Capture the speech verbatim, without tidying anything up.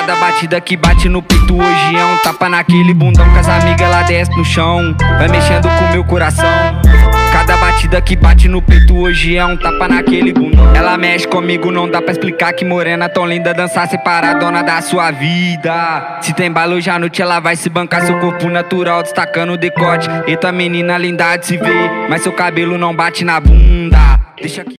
Cada batida que bate no peito hoje é um tapa naquele bundão, que as amigas ela desce no chão, vai mexendo com meu coração. Cada batida que bate no peito hoje é um tapa naquele bundão. Ela mexe comigo, não dá pra explicar que morena tão linda, dançar separadona da sua vida. Se tem bala hoje à noite ela vai se bancar, seu corpo natural destacando o decote. Eita menina linda de se ver, mas seu cabelo não bate na bunda. Deixa que